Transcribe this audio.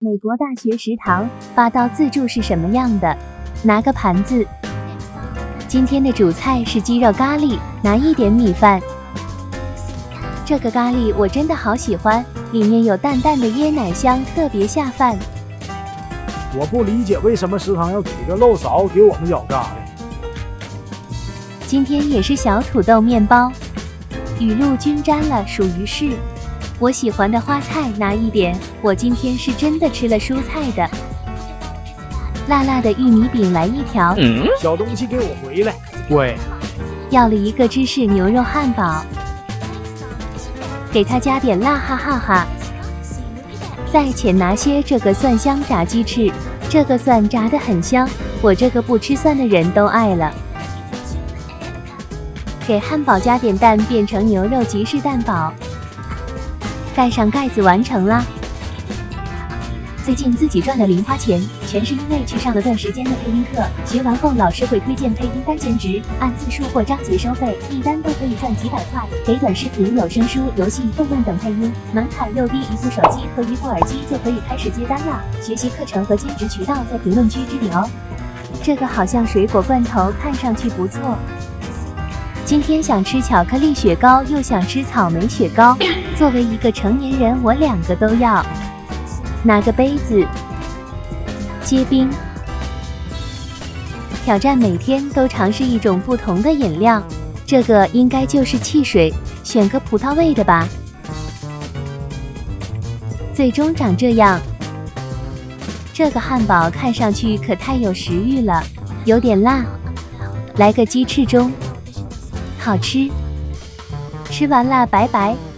美国大学食堂8道自助是什么样的？拿个盘子。今天的主菜是鸡肉咖喱，拿一点米饭。这个咖喱我真的好喜欢，里面有淡淡的椰奶香，特别下饭。 我不理解为什么食堂要给个漏勺给我们舀咖喱。 今天也是小土豆面包，雨露均沾了，属于是。我喜欢的花菜拿一点，我今天是真的吃了蔬菜的。辣辣的玉米饼来一条， 小东西给我回来。喂， 要了一个芝士牛肉汉堡，给它加点辣，哈哈哈。再浅拿些这个蒜香炸鸡翅，这个蒜炸得很香，我这个不吃蒜的人都爱了。给汉堡加点蛋，变成牛肉吉士蛋堡。盖上盖子，完成啦。最近自己赚了零花钱，全是因为去上了段时间的配音课，学完后老师会推荐配音单兼职，按字数或章节收费，一单都可以赚几百块，给短视频、有声书、游戏、动漫等配音，门槛又低，一部手机和一部耳机就可以开始接单啦。学习课程和兼职渠道在评论区置顶哦。这个好像水果罐头，看上去不错。今天想吃巧克力雪糕，又想吃草莓雪糕。作为一个成年人，我2个都要。拿个杯子，结冰。挑战每天都尝试一种不同的饮料，这个应该就是汽水，选个葡萄味的吧。最终长这样。这个汉堡看上去可太有食欲了，有点辣。来个鸡翅中。好吃，吃完啦，拜拜。